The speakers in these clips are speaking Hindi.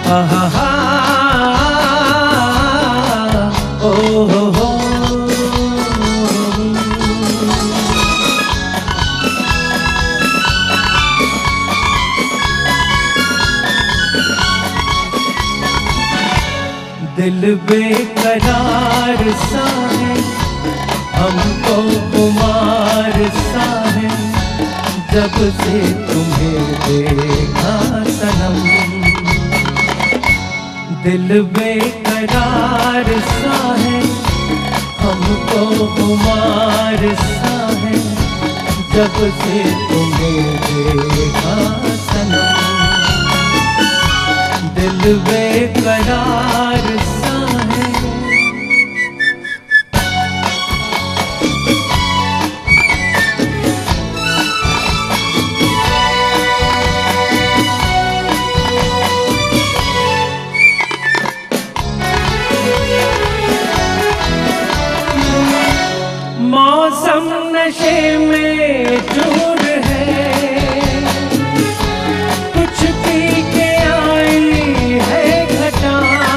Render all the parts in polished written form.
हा हा ओ हो दिल बेकरार सा है, हमको खुमार सा है, जब से तुम्हें देखा सनम। दिल बेकरार सा है, हमको खुमार सा है, जब से तुम्हें देखा सनम। दिल बेकरार सा है। मौसम नशे में चूर है, कुछ पी के आई है घटा,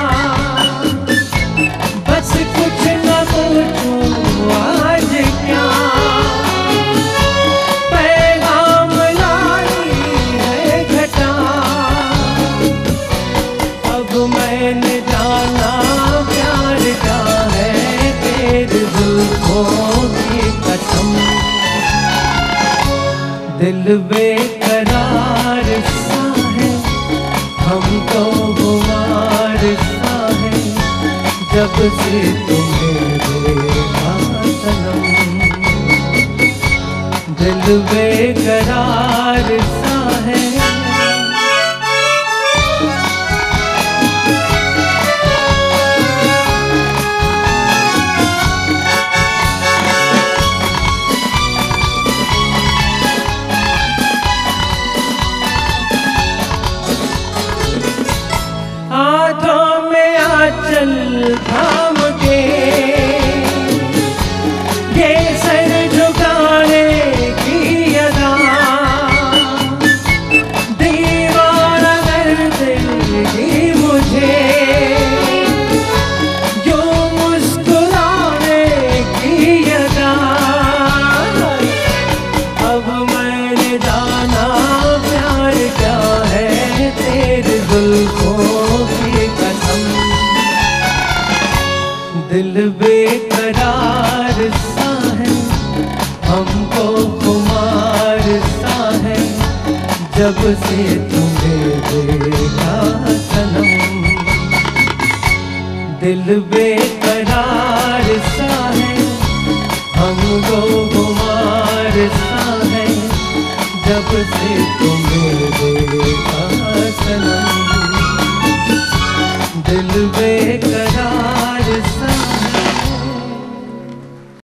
बस कुछ न पूछूं आज क्या, पैगाम लाई है घटा। अब मैंने जाना प्यार क्या है, तेरे जुल्फों की कसम। दिल बेकरार सा है, हमको खुमार सा है, जब से तुम्हें देखा सनम। दिल बेकरार सा है। हाथों में आंचल थाम के, ये सर झुकाने की अदा, दीवाना कर देगी मुझे, यूं मुस्कुराने की अदा। अब मैंने जाना प्यार क्या है, तेरे जुल्फों की कसम। दिल बेकरार सा है, हमको खुमार सा है, जब से तुम्हें देखा सनम। दिल बेकरार सा है, हमको खुमार सा है, जब से तुम्हें देखा सनम। दिल बेकरार सा